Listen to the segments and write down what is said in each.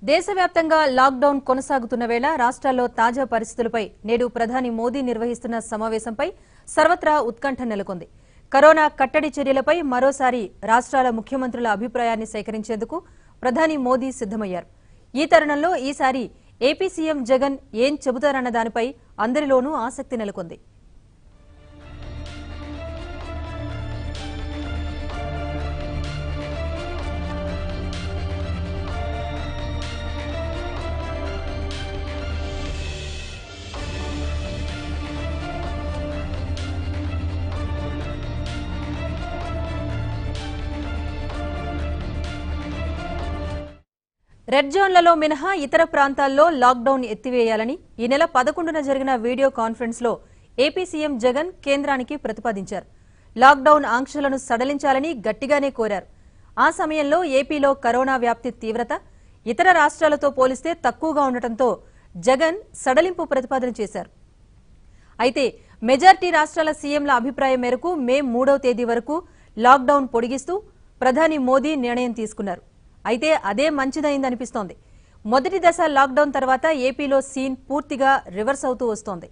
దేశవ్యాప్తంగా లాక్డౌన్ కొనసాగుతున్న వేళ రాష్ట్రాల్లో తాజా పరిస్థితులపై నేడు ప్రధాని మోదీ నిర్వహిస్తున్న సమావేశంపై సర్వత్రా ఉత్కంఠ నెలకొంది. కరోనా కట్టడి చర్యలపై మరోసారి రాష్ట్రాల ముఖ్యమంత్రుల అభిప్రాయాన్ని సేకరించేందుకు ప్రధాని మోదీ సిద్దమయ్యారు. ఈ తరుణంలో ఈసారి ఏపీ సీఎం జగన్ ఏం చెబుతారన్న దానిపై అందరిలోనూ ఆసక్తి నెలకొంది. రెడ్ జోన్లలో మినహా ఇతర ప్రాంతాల్లో లాక్డౌన్ ఎత్తివేయాలని ఈ నెల 11న జరిగిన వీడియో కాన్ఫరెన్స్ లో ఏపీ సీఎం జగన్ కేంద్రానికి ప్రతిపాదించారు. లాక్డౌన్ ఆంక్షలను సడలించాలని గట్టిగానే కోరారు. ఆ సమయంలో ఏపీలో కరోనా వ్యాప్తి తీవ్రత ఇతర రాష్ట్రాలతో పోలిస్తే తక్కువగా ఉండటంతో జగన్ సడలింపు ప్రతిపాదన చేశారు. అయితే మెజార్టీ రాష్ట్రాల సీఎంల అభిప్రాయం మేరకు మే 3వ తేదీ వరకు లాక్డౌన్ పొడిగిస్తూ ప్రధాని మోదీ నిర్ణయం తీసుకున్నారు. అయితే అదే మంచిదైందనిపిస్తోంది. మొదటి దశ లాక్డౌన్ తర్వాత ఏపీలో సీన్ పూర్తిగా రివర్స్ అవుతూ వస్తోంది.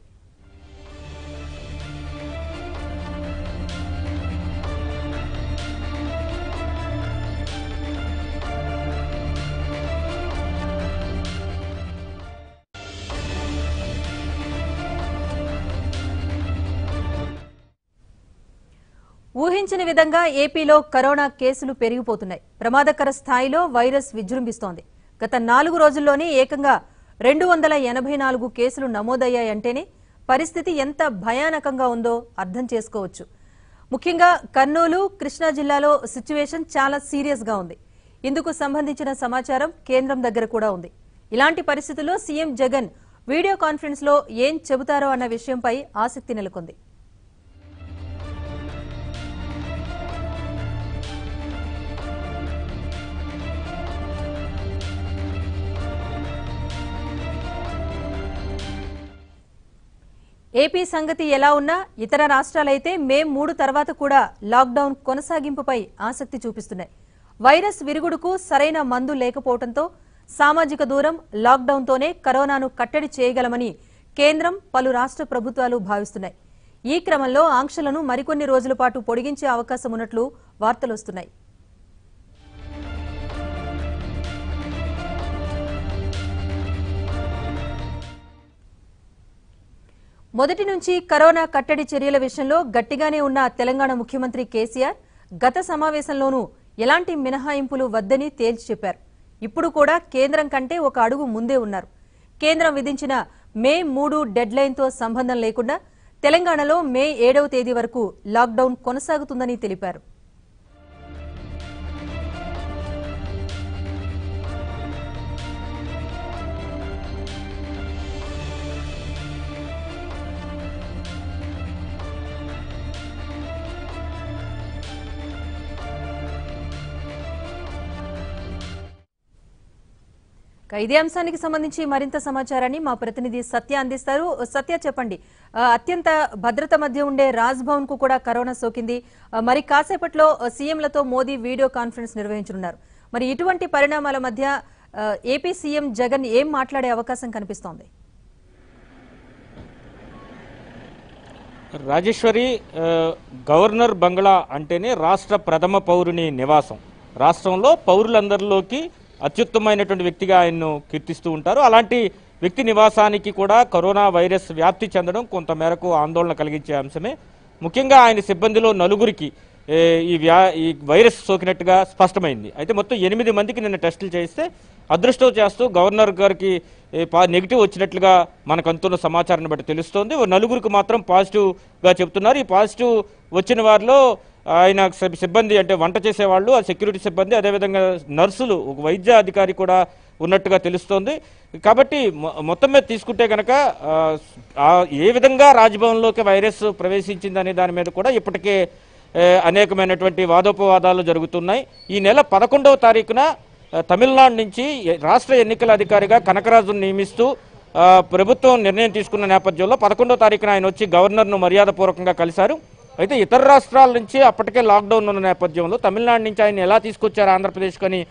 ఊహించిన విధంగా ఏపీలో కరోనా కేసులు పెరిగిపోతున్నాయి. ప్రమాదకర స్థాయిలో వైరస్ విజృంభిస్తోంది. గత 4 రోజుల్లోనే ఏకంగా 284 కేసులు నమోదయ్యాయంటేనే పరిస్థితి ఎంత భయానకంగా ఉందో అర్థం చేసుకోవచ్చు. ముఖ్యంగా కర్నూలు, కృష్ణా జిల్లాలో సిచ్యువేషన్ చాలా సీరియస్ గా ఉంది. ఇందుకు సంబంధించిన సమాచారం కేంద్రం దగ్గర కూడా ఉంది. ఇలాంటి పరిస్థితుల్లో సీఎం జగన్ వీడియో కాన్ఫరెన్స్ లో ఏం చెబుతారో అన్న విషయంపై ఆసక్తి నెలకొంది. ఏపీ సంగతి ఎలా ఉన్నా ఇతర రాష్ట్రాలైతే మే 3 తర్వాత కూడా లాక్డౌన్ కొనసాగింపుపై ఆసక్తి చూపిస్తున్నాయి. వైరస్ విరుగుడుకు సరైన మందు లేకపోవడంతో సామాజిక దూరం, లాక్డౌన్తోనే కరోనాను కట్టడి చేయగలమని కేంద్రం, పలు రాష్ట్ర ప్రభుత్వాలు భావిస్తున్నాయి. ఈ క్రమంలో ఆంక్షలను మరికొన్ని రోజుల పాటు పొడిగించే అవకాశం ఉన్నట్లు వార్తలొస్తున్నాయి. మొదటి నుంచి కరోనా కట్టడి చర్యల విషయంలో గట్టిగానే ఉన్న తెలంగాణ ముఖ్యమంత్రి కేసీఆర్ గత సమావేశంలోనూ ఎలాంటి మినహాయింపులు వద్దని తేల్చి చెప్పారు. ఇప్పుడు కూడా కేంద్రం కంటే ఒక అడుగు ముందే ఉన్నారు. కేంద్రం విధించిన మే 3 డెడ్ లైన్తో సంబంధం లేకుండా తెలంగాణలో మే 7వ తేదీ వరకు లాక్డౌన్ కొనసాగుతుందని తెలిపారు. ఇదే అంశానికి సంబంధించి మరింత సమాచారాన్ని మా ప్రతినిధి సత్య అందిస్తారు. సత్య, చెప్పండి. అత్యంత భద్రత మధ్య ఉండే రాజ్ భవన్ కు కూడా కరోనా సోకింది. మరి కాసేపట్లో సీఎంలతో మోదీ వీడియో కాన్ఫరెన్స్ నిర్వహించనున్నారు. మరి ఇటువంటి పరిణామాల మధ్య ఏపీ సీఎం జగన్ ఏం మాట్లాడే అవకాశం కనిపిస్తోంది? రాజేశ్వరి, గవర్నర్ బంగ్లా అంటేనే రాష్ట్ర ప్రథమ పౌరుని నివాసం. రాష్ట్రంలో పౌరులందరిలోకి అత్యుత్తమైనటువంటి వ్యక్తిగా ఆయన్ను కీర్తిస్తూ ఉంటారు. అలాంటి వ్యక్తి నివాసానికి కూడా కరోనా వైరస్ వ్యాప్తి చెందడం కొంతమేరకు ఆందోళన కలిగించే అంశమే. ముఖ్యంగా ఆయన సిబ్బందిలో 4గురికి ఈ వైరస్ సోకినట్టుగా స్పష్టమైంది. అయితే మొత్తం 8 మందికి నిన్న టెస్టులు చేయిస్తే అదృష్టం చేస్తూ గవర్నర్ గారికి నెగిటివ్ వచ్చినట్లుగా మనకు అందుతున్న సమాచారాన్ని బట్టి తెలుస్తోంది. 4గురికి మాత్రం పాజిటివ్గా చెబుతున్నారు. ఈ పాజిటివ్ వచ్చిన వారిలో ఆయన సిబ్బంది, అంటే వంట చేసేవాళ్ళు, ఆ సెక్యూరిటీ సిబ్బంది, అదేవిధంగా నర్సులు, ఒక వైద్య అధికారి కూడా ఉన్నట్టుగా తెలుస్తోంది. కాబట్టి మొత్తం మీద తీసుకుంటే కనుక ఏ విధంగా రాజ్భవన్లోకి వైరస్ ప్రవేశించింది అనే దాని మీద కూడా ఇప్పటికే అనేకమైనటువంటి వాదోపవాదాలు జరుగుతున్నాయి. ఈ నెల 11వ తారీఖున తమిళనాడు నుంచి రాష్ట్ర ఎన్నికల అధికారిగా కనకరాజును నియమిస్తూ ప్రభుత్వం నిర్ణయం తీసుకున్న నేపథ్యంలో 11వ తారీఖున ఆయన వచ్చి గవర్నర్ను మర్యాదపూర్వకంగా కలిశారు. అయితే ఇతర రాష్ట్రాల నుంచి అప్పటికే లాక్డౌన్ ఉన్న నేపథ్యంలో తమిళనాడు నుంచి ఆయన ఎలా తీసుకొచ్చారు ఆంధ్రప్రదేశ్కి అని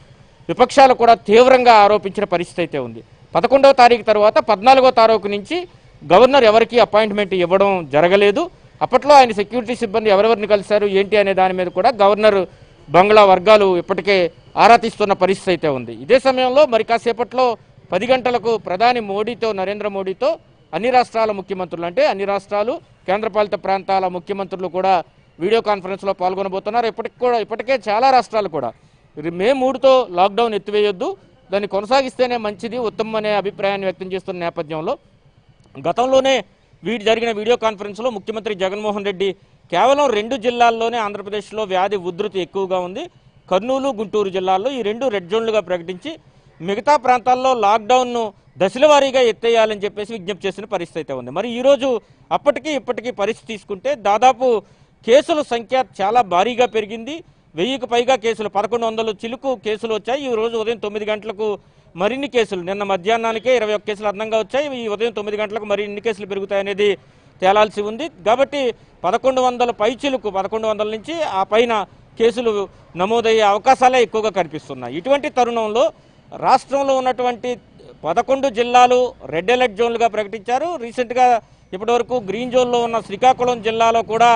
విపక్షాలు కూడా తీవ్రంగా ఆరోపించిన పరిస్థితి అయితే ఉంది. 11వ తారీఖు తర్వాత 14వ తారీఖు నుంచి గవర్నర్ ఎవరికి అపాయింట్మెంట్ ఇవ్వడం జరగలేదు. అప్పట్లో ఆయన సెక్యూరిటీ సిబ్బంది ఎవరెవరిని కలిశారు ఏంటి అనే దాని మీద కూడా గవర్నర్ బంగ్లా వర్గాలు ఇప్పటికే ఆరా తీస్తున్న పరిస్థితి అయితే ఉంది. ఇదే సమయంలో మరి కాసేపట్లో 10 గంటలకు ప్రధాని మోడీతో, నరేంద్ర మోడీతో అన్ని రాష్ట్రాల ముఖ్యమంత్రులు, అంటే అన్ని రాష్ట్రాలు కేంద్రపాలిత ప్రాంతాల ముఖ్యమంత్రులు కూడా వీడియో కాన్ఫరెన్స్లో పాల్గొనబోతున్నారు. ఇప్పటికే చాలా రాష్ట్రాలు కూడా మే 3తో లాక్డౌన్ ఎత్తివేయొద్దు, దాన్ని కొనసాగిస్తేనే మంచిది, ఉత్తమం అనే అభిప్రాయాన్ని వ్యక్తం చేస్తున్న నేపథ్యంలో గతంలోనే జరిగిన వీడియో కాన్ఫరెన్స్లో ముఖ్యమంత్రి జగన్మోహన్ రెడ్డి కేవలం 2 జిల్లాల్లోనే ఆంధ్రప్రదేశ్లో వ్యాధి ఉధృతి ఎక్కువగా ఉంది, కర్నూలు, గుంటూరు జిల్లాల్లో ఈ 2 రెడ్ జోన్లుగా ప్రకటించి మిగతా ప్రాంతాల్లో లాక్డౌన్ను దశల వారీగా ఎత్తేయాలని చెప్పేసి విజ్ఞప్తి చేసిన పరిస్థితి అయితే ఉంది. మరి ఈరోజు ఇప్పటికీ పరిస్థితి తీసుకుంటే దాదాపు కేసుల సంఖ్య చాలా భారీగా పెరిగింది. 1000కు పైగా కేసులు, 1100 చిలుకు కేసులు వచ్చాయి. ఈ రోజు ఉదయం 9 గంటలకు మరిన్ని కేసులు, నిన్న మధ్యాహ్నానికే 21 కేసులు అదనంగా వచ్చాయి. ఈ ఉదయం 9 గంటలకు మరిన్ని కేసులు పెరుగుతాయనేది తేలాల్సి ఉంది. కాబట్టి 1100 పైచిలుకు, 1100 నుంచి ఆ పైన కేసులు నమోదయ్యే అవకాశాలే ఎక్కువగా కనిపిస్తున్నాయి. ఇటువంటి తరుణంలో రాష్ట్రంలో ఉన్నటువంటి 11 జిల్లాలు రెడ్ అలర్ట్ జోన్లుగా ప్రకటించారు. రీసెంట్గా ఇప్పటివరకు గ్రీన్ జోన్లో ఉన్న శ్రీకాకుళం జిల్లాలో కూడా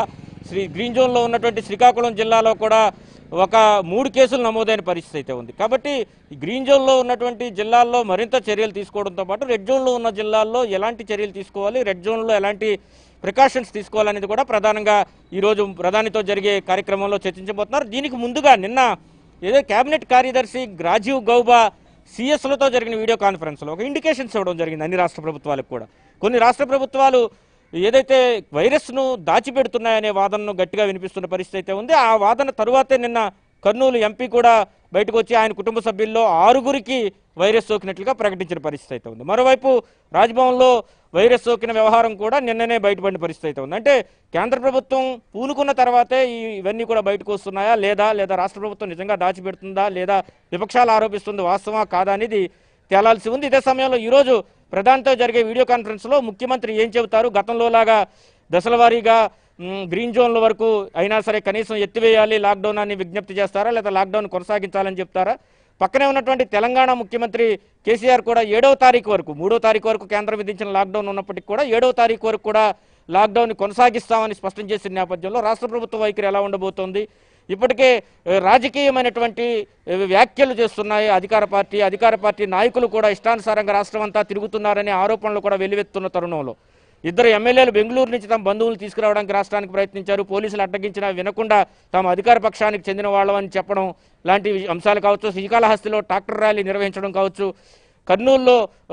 శ్రీకాకుళం జిల్లాలో కూడా ఒక 3 కేసులు నమోదైన పరిస్థితి అయితే ఉంది. కాబట్టి గ్రీన్ జోన్లో ఉన్నటువంటి జిల్లాల్లో మరింత చర్యలు తీసుకోవడంతో పాటు రెడ్ జోన్లో ఉన్న జిల్లాల్లో ఎలాంటి చర్యలు తీసుకోవాలి, రెడ్ జోన్లో ఎలాంటి ప్రికాషన్స్ తీసుకోవాలనేది కూడా ప్రధానంగా ఈరోజు ప్రధానితో జరిగే కార్యక్రమంలో చర్చించబోతున్నారు. దీనికి ముందుగా నిన్న ఏదో కేబినెట్ కార్యదర్శి రాజీవ్ గౌబా సిఎస్లతో జరిగిన వీడియో కాన్ఫరెన్స్లో ఒక ఇండికేషన్స్ ఇవ్వడం జరిగింది అన్ని రాష్ట్ర ప్రభుత్వాలకు కూడా. కొన్ని రాష్ట్ర ప్రభుత్వాలు ఏదైతే వైరస్ను దాచిపెడుతున్నాయనే వాదనను గట్టిగా వినిపిస్తున్న పరిస్థితి అయితే ఉంది. ఆ వాదన తరువాతే నిన్న కర్నూలు ఎంపీ కూడా బయటకు వచ్చి ఆయన కుటుంబ సభ్యుల్లో 6గురికి వైరస్ సోకినట్లుగా ప్రకటించిన పరిస్థితి అయితే ఉంది. మరోవైపు రాజ్భవన్లో వైరస్ సోకిన వ్యవహారం కూడా నిన్ననే బయటపడిన పరిస్థితి అయితే ఉంది. అంటే కేంద్ర ప్రభుత్వం పూనుకున్న తర్వాతే ఇవన్నీ కూడా బయటకు వస్తున్నాయా లేదా రాష్ట్ర ప్రభుత్వం నిజంగా దాచిపెడుతుందా లేదా విపక్షాలు ఆరోపిస్తుంది వాస్తవా కాదా అనేది తేలాల్సి ఉంది. ఇదే సమయంలో ఈరోజు ప్రధానితో జరిగే వీడియో కాన్ఫరెన్స్లో ముఖ్యమంత్రి ఏం చెబుతారు, గతంలోలాగా దశల వారీగా గ్రీన్ జోన్ల వరకు అయినా సరే కనీసం ఎత్తివేయాలి లాక్డౌన్ అని విజ్ఞప్తి చేస్తారా లేదా లాక్డౌన్ కొనసాగించాలని చెప్తారా? పక్కనే ఉన్నటువంటి తెలంగాణ ముఖ్యమంత్రి కేసీఆర్ కూడా 7వ తారీఖు వరకు, 3వ తారీఖు వరకు కేంద్రం విధించిన లాక్డౌన్ ఉన్నప్పటికీ కూడా 7వ తారీఖు వరకు కూడా లాక్డౌన్ కొనసాగిస్తామని స్పష్టం చేసిన నేపథ్యంలో రాష్ట్ర ప్రభుత్వ వైఖరి ఎలా ఉండబోతోంది? ఇప్పటికే రాజకీయమైనటువంటి వ్యాఖ్యలు చేస్తున్నాయి అధికార పార్టీ నాయకులు కూడా ఇష్టానుసారంగా రాష్ట్రం అంతా తిరుగుతున్నారనే ఆరోపణలు కూడా వెల్లువెత్తున్న తరుణంలో 2 ఎమ్మెల్యేలు బెంగళూరు నుంచి తమ బంధువులు తీసుకురావడానికి రాష్ట్రానికి ప్రయత్నించారు. పోలీసులు అడ్డగించినా వినకుండా తాము అధికార పక్షానికి చెందిన వాళ్ళమని చెప్పడం లాంటి అంశాలు కావచ్చు, శ్రీకాళహస్తిలో ట్రాక్టర్ ర్యాలీ నిర్వహించడం కావచ్చు, కర్నూలులో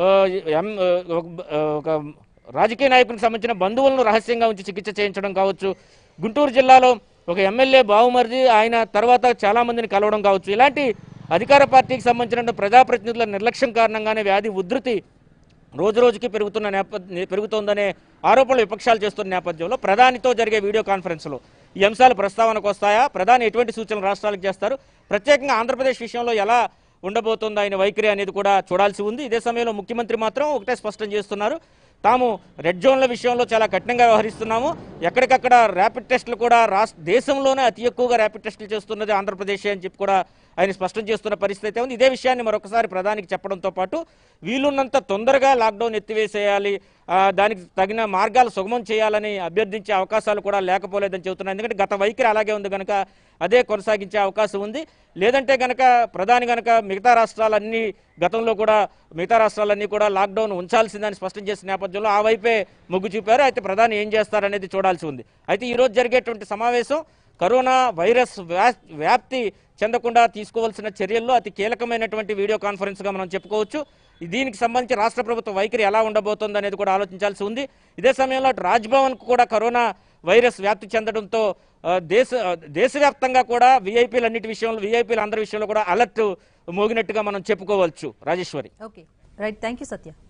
ఒక రాజకీయ నాయకునికి సంబంధించిన బంధువులను రహస్యంగా ఉంచి చికిత్స చేయించడం కావచ్చు, గుంటూరు జిల్లాలో ఒక ఎమ్మెల్యే బావుమర్ది ఆయన తర్వాత చాలా మందిని కలవడం కావచ్చు, ఇలాంటి అధికార పార్టీకి సంబంధించిన ప్రజాప్రతినిధుల నిర్లక్ష్యం కారణంగానే వ్యాధి ఉధృతి రోజురోజుకి పెరుగుతోందనే ఆరోపణలు విపక్షాలు చేస్తున్న నేపథ్యంలో ప్రధానితో జరిగే వీడియో కాన్ఫరెన్స్లో ఈ అంశాలు ప్రస్తావనకు వస్తాయా? ప్రధాని ఎటువంటి సూచనలు రాష్ట్రాలకు చేస్తారు? ప్రత్యేకంగా ఆంధ్రప్రదేశ్ విషయంలో ఎలా ఉండబోతుందో ఆయన వైఖరి అనేది కూడా చూడాల్సి ఉంది. ఇదే సమయంలో ముఖ్యమంత్రి మాత్రం ఒకటే స్పష్టం చేస్తున్నారు, తాము రెడ్ జోన్ల విషయంలో చాలా కఠినంగా వ్యవహరిస్తున్నాము, ఎక్కడికక్కడ ర్యాపిడ్ టెస్టులు కూడా దేశంలోనే అతి ఎక్కువగా ర్యాపిడ్ టెస్టులు చేస్తున్నది ఆంధ్రప్రదేశ్ అని చెప్పి కూడా ఆయన స్పష్టం చేస్తున్న పరిస్థితి అయితే ఉంది. ఇదే విషయాన్ని మరొకసారి ప్రధానికి చెప్పడంతో పాటు వీలున్నంత తొందరగా లాక్డౌన్ ఎత్తివేసేయాలి, దానికి తగిన మార్గాలు సుగమం చేయాలని అభ్యర్థించే అవకాశాలు కూడా లేకపోలేదని చెబుతున్నారు. ఎందుకంటే గత వైఖరి అలాగే ఉంది కనుక అదే కొనసాగించే అవకాశం ఉంది. లేదంటే కనుక ప్రధాని కనుక మిగతా రాష్ట్రాలన్నీ కూడా లాక్డౌన్ ఉంచాల్సిందని స్పష్టం చేసిన నేపథ్యంలో ఆ వైపే మొగ్గు చూపారు. అయితే ప్రధాని ఏం చేస్తారనేది చూడాల్సి ఉంది. అయితే ఈరోజు జరిగేటువంటి సమావేశం కరోనా వైరస్ వ్యాప్తి చెందకుండా తీసుకోవాల్సిన చర్యల్లో అతి కీలకమైనటువంటి వీడియో కాన్ఫరెన్స్గా మనం చెప్పుకోవచ్చు. దీనికి సంబంధించి రాష్ట్ర ప్రభుత్వ వైఖరి ఎలా ఉండబోతోంది అనేది కూడా ఆలోచించాల్సి ఉంది. ఇదే సమయంలో రాజ్భవన్కు కూడా కరోనా వైరస్ వ్యాప్తి చెందడంతో దేశవ్యాప్తంగా కూడా వీఐపీలు అందరి విషయంలో కూడా అలర్ట్ మోగినట్టుగా మనం చెప్పుకోవచ్చు. Rajeshwari. Okay, right, thank you Satya.